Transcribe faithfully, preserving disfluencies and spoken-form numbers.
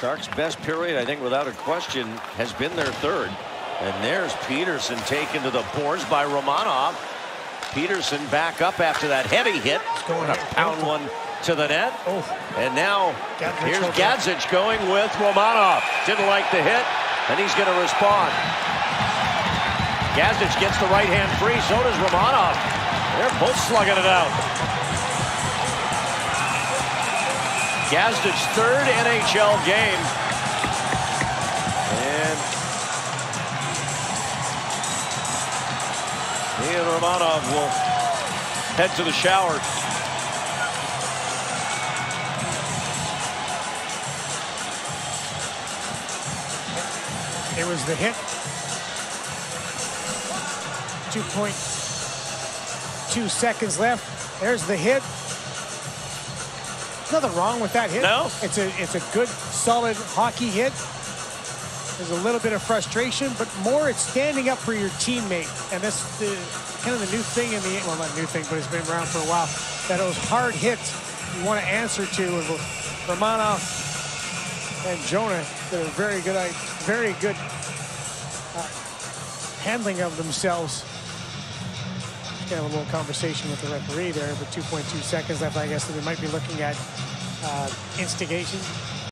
Sharks' best period, I think, without a question, has been their third. And there's Peterson taken to the boards by Romanov. Peterson back up after that heavy hit. Going to pound one to the net. Oh. And now Gadjovich here's Gadjovich going with Romanov. Didn't like the hit, and he's going to respond. Gadjovich gets the right hand free. So does Romanov. They're both slugging it out. Gadjovich's third N H L game. And he and Romanov will head to the shower. It was the hit. two point two seconds left. There's the hit. There's nothing wrong with that hit. No. It's a it's a good, solid hockey hit. There's a little bit of frustration, but more it's standing up for your teammate. And that's the kind of the new thing in the, well, not new thing, but it's been around for a while, that those hard hits you want to answer to. And Romanov and Jonah did a very good, very good uh, handling of themselves. Have a little conversation with the referee there, but two point two seconds left. I guess that we might be looking at uh, instigation.